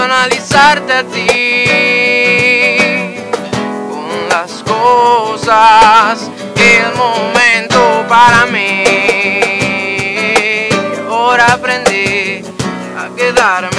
analizarte a ti con las cosas, el momento para mí. Ahora aprendí a quedarme